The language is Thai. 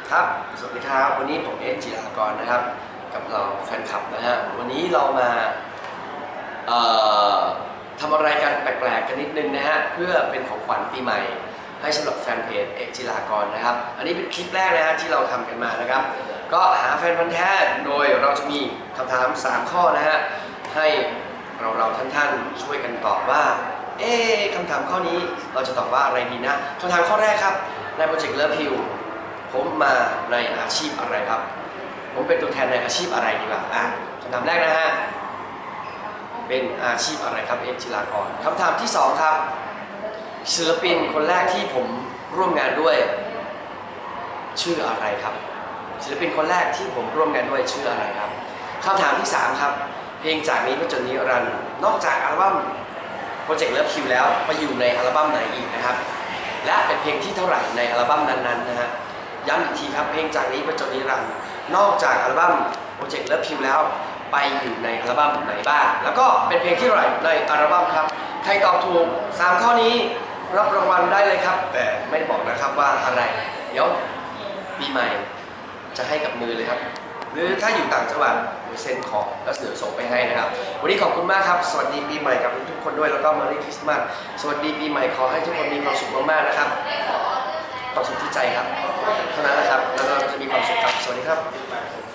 ครับสวัสดีครับวันนี้ผมจิรากรนะครับกับเราแฟนคลับนะฮะวันนี้เรามาเอ่อทำอะไรกันแปลกๆกันนิดนึงนะฮะเพื่อเป็นของขวัญปีใหม่ให้สำหรับแฟนเพจจิรากรนะครับอันนี้เป็นคลิปแรกนะฮะที่เราทำกันมานะครับก็หาแฟนพันธุ์แท้โดยเราจะมีคำถาม3ข้อนะฮะให้เราท่านๆช่วยกันตอบว่าคำถามข้อนี้เราจะตอบว่าอะไรดีนะคำถามข้อแรกครับในโปรเจกต์เลิฟฮิลผมมาในอาชีพอะไรครับผมเป็นตัวแทนในอาชีพอะไรดีกว่าคำถามแรกนะฮะเป็นอาชีพอะไรครับจิรากรคำถามที่2ครับศิลปินคนแรกที่ผมร่วมงานด้วยชื่ออะไรครับศิลปินคนแรกที่ผมร่วมงานด้วยชื่ออะไรครับคำถามที่3ครับเพลงจากนี้ไปจนนิรันดร์นอกจากอัลบั้มโปรเจกต์เลิฟคิวแล้วไปอยู่ในอัลบั้มไหนอีกนะครับและเป็นเพลงที่เท่าไหร่ในอัลบั้มนั้นๆนะฮะย้ำอีกทีครับเพลงจากนี้ไปจนนิรันดร์นอกจากอัลบั้มโปรเจกต์เลิฟคิวแล้วไปอยู่ในอัลบั้มไหนบ้างแล้วก็เป็นเพลงที่เท่าไหร่ในอัลบั้มครับใครตอบถูก3ข้อนี้รับรางวัลได้เลยครับแต่ไม่บอกนะครับว่าอะไรเดี๋ยวปีใหม่จะให้กับมือเลยครับหรือถ้าอยู่ต่างจังหวัดเซ็นขอแล้วเดี๋ยวส่งไปให้นะครับวันนี้ขอบคุณมากครับสวัสดีปีใหม่กับทุกคนด้วยแล้วก็ Merry Christmas สวัสดีปีใหม่ขอให้ทุกคนมีความสุขมากๆนะครับความสุขที่ใจครับเท่านั้นแหละครับแล้วเราจะมีความสุขครับสวัสดีครับ